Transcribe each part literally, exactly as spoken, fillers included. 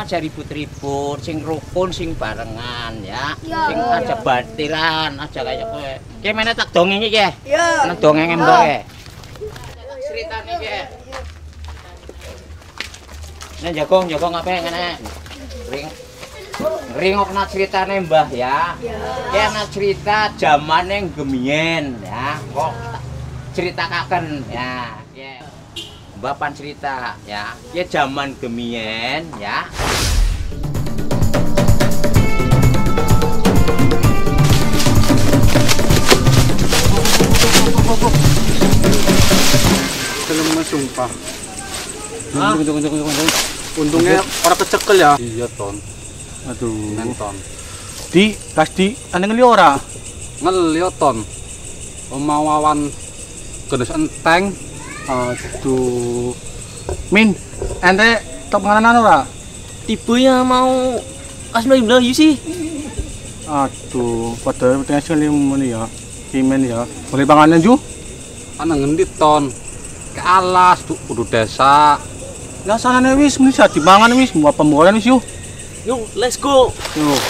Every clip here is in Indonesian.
aja ribut-ribut, sing rukun, sing barengan ya. Ya, sing ya, aja ya. batiran, aja kayak kowe. Ki meneh tak dongengi ki. Ya. Nang dongeng mbok. Ceritane ki. Nek jagong, jagong apa ngene? Ring Ringokna ceritane Mbah ya. Ki ana cerita zamane gemien ya. Kok ceritakan ya. Ya. Bapan cerita ya. Ya zaman gemien ya. Film sumpah. Hah? Tunggu, tunggu, tunggu, tunggu. Untungnya orang kecekel ya. Iya, Ton. Aduh. Nenton. Di, kas di, ane ngeli ora? Ngeli Ton. Omawawan gedes enteng. Aduh. Min, ente top panganan ora? Tipe yang mau asma iblah you sih. Aduh, padahal penting sekali ini ya. Kimen ya. Boleh panganan ju? Ana ngendi Ton? Ke alas tuh kudu desa. Ya sanane wis mesti dimangan wis, mau pembolan wis yuk. Yuk, let's go. Yuk.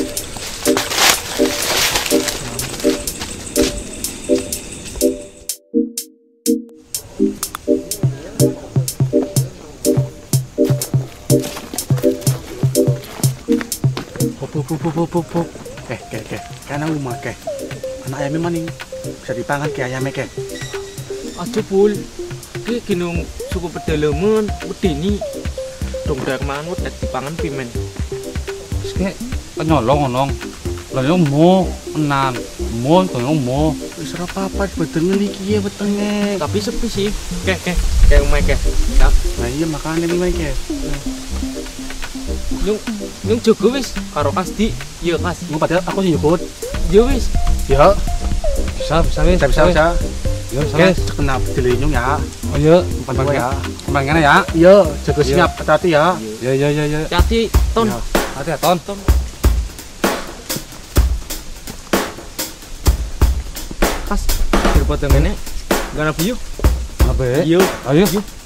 Pop pop pop pop pop pop. Eh, ke ke. Kana rumah ke. Anak ayamnya maning. Bisa dipangan ke ayamnya ke. Aduh pul, ki ginung suku pedalaman, wedeni. Dong dak mangut dak dipangan pimen. Sik penyolong onong. Lah yo mo enan. Mo to yo mo. Wis ora apa-apa betenge iki ya betenge. Tapi sepi sih. Keh keh, kayak umai keh. Ya, Nah iya makane iki ke. nyung nyung jago wis karo Kasdi. Iya, Kas. Mau padahal aku sih ikut. Ya wis. Ya, Bisa, bisa wis. bisa bisa. bisa. Yo, Oke, kena dilinyung ya. Oh iya, Empat dua ya. kembang ngene ya. Iya, jaga siap, hati-hati ya. Ya ya ya ya. Hati, Ton. Ya. Hati ya, Ton. Ton. Kas, berpotong ini. Gana view. Abe. Yuk. Ayo.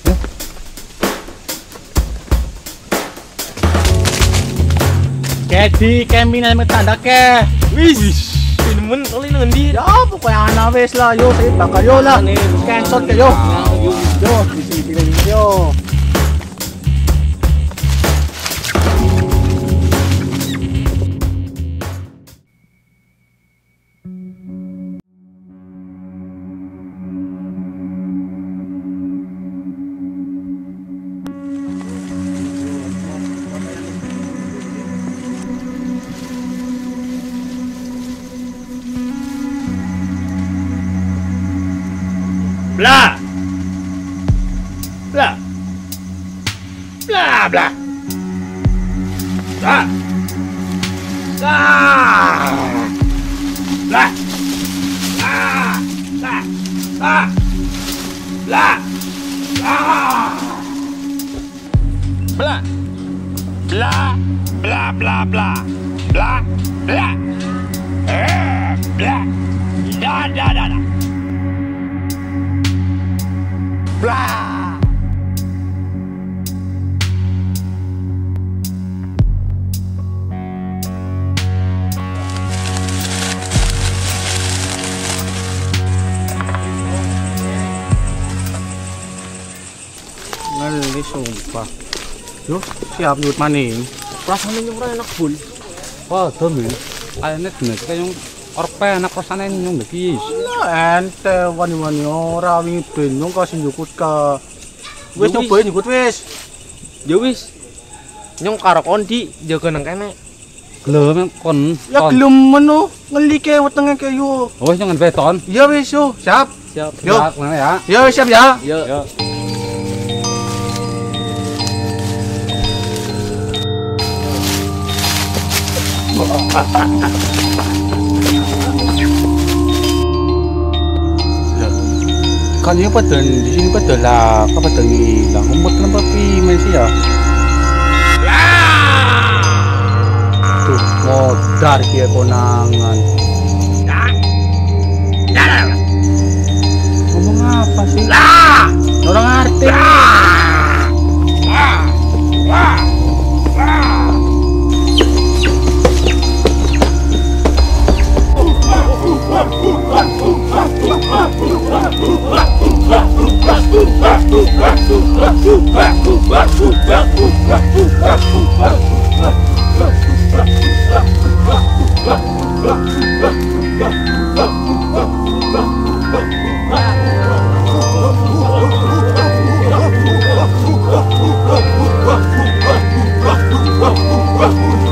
Jadi kami nanti tanda ke. Wis. Pinemen oleh nanti. Ya, pokoknya anak wes lah, yo, saya bakal yo lah. Cancel ke yo. Yo, di sini yo. Blah. Blah. Blah blah. Blah. Blah. Blah. Blah. Blah. Blah. Blah. Blah. Blah. Blah blah blah. Blah. Blah. Eh, blah. Da da da da. Blah. Ngali sumpah. Yo, siap nyut maning. Rasanya nyung enak pul. Wah, demi. Kayaknya bener kayak yang orpe anak rasane nyung iki. Lah ente wani-wani ora wingi ben nyung kasih nyukut ka. Wis Yo, wis. nyobain nyukut wis. Ya wis. Nyung karo kondi jaga nang kene. Gelem kon. Ya Ton. gelem meno ngeli ke wetenge ke yo. Oh, wis nyong beton. Ya wis yo, siap. Siap. Yo. Ya, ngene ya. Ya wis siap ya. Ya. Ya. Kan ini pada di sini pada lah, apa pada hilang? Umpet kenapa pimen sih ya? Tuh, modar kia konangan. Ngomong apa sih? Orang ngerti.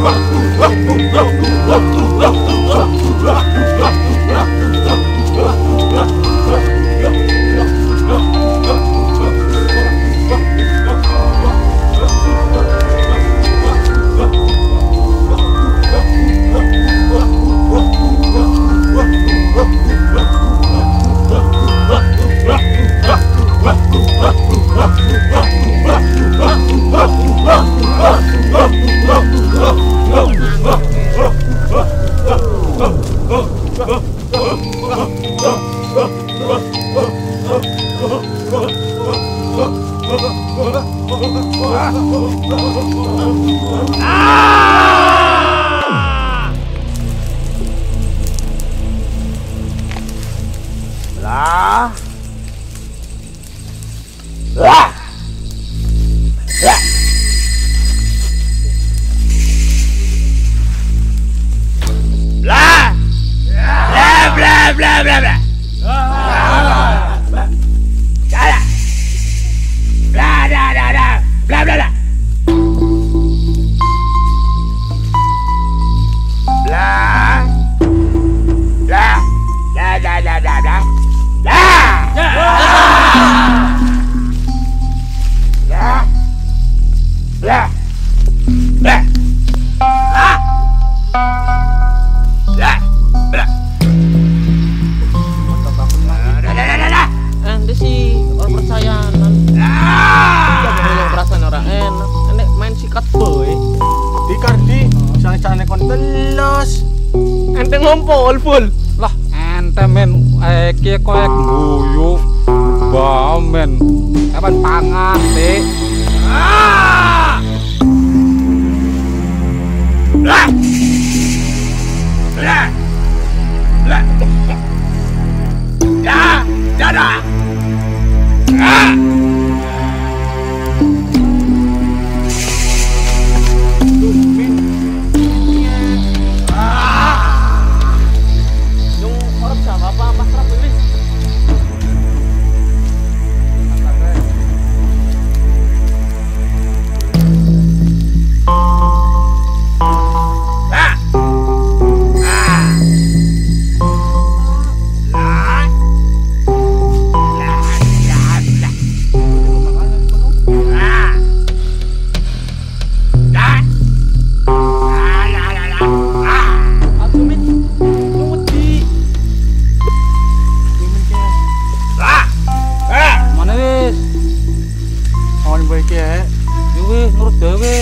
Lah. Lah. Lah. Blah. Blah blah blah blah blah. Blah. Blah blah blah blah. Blah blah blah. Blah. Blah. Blah blah blah blah blah. Lah. Lah. Lah. Lah. Ah. Lah. Lah. Dah dah dah dah. Ente sih orang percaya nan. Jangan perasaan orang enak. Enek main sikat boy. Di Kardi, sana-sana kon telos. Ente ngompol full. Lah ente men iki koyo guyu. Ba men. Kapan pangan, Dik? Ah! Lah. Lah. Lah. Dah, dah dah. Ah! Yung orang siapa apa apa kerap ini? Lah. Ah. Lah. Lah, lah, lah. Ah. Lah. Ah, lah, lah, lah. Ah. Aku min, nyuwedi. Lah. Eh. Mana wis? Awan bae iki ya. Yo wis nurut dhewe.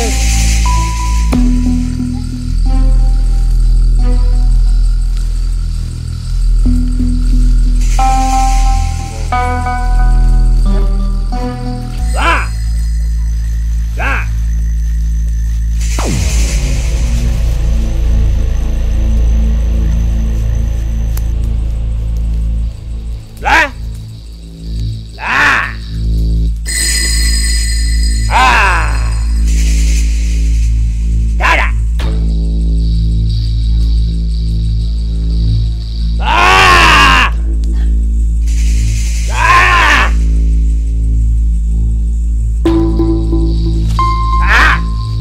Lah. Lah. Lah. Lah. Ah. Dah dah. Ah. Ah. Ah.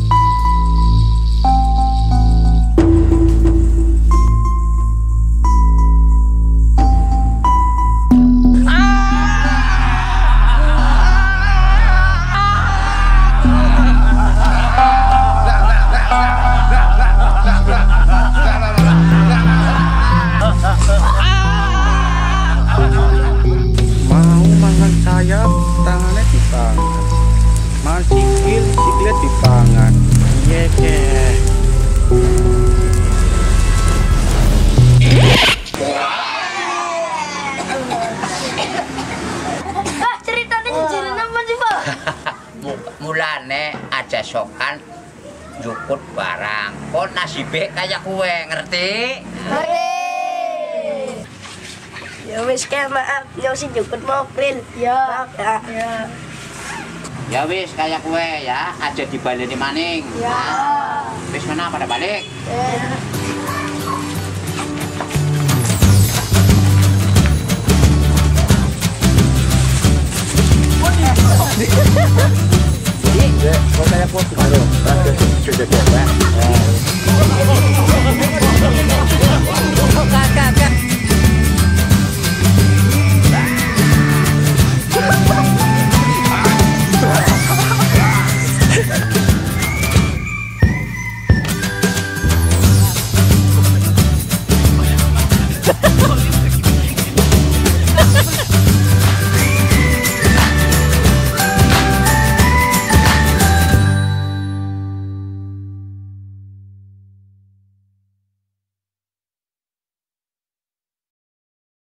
Mau mangan sayap, tangannya dipangan. Mangan sikil, sikilnya dipangan. Iya keh. Pak, ceritanya jajanan apa sih, Pak? Mu- Mulane aja sokan jukut barang. Kok nasibe kayak kue, ngerti? Ya wis kayak maaf, nyong sih jemput mobil. Ya. Maaf ya. Ya. Ya wis kayak kue ya, aja dibaleni maning. Ya. Wis mana pada balik? Jadi, kok kayak kue baru, sudah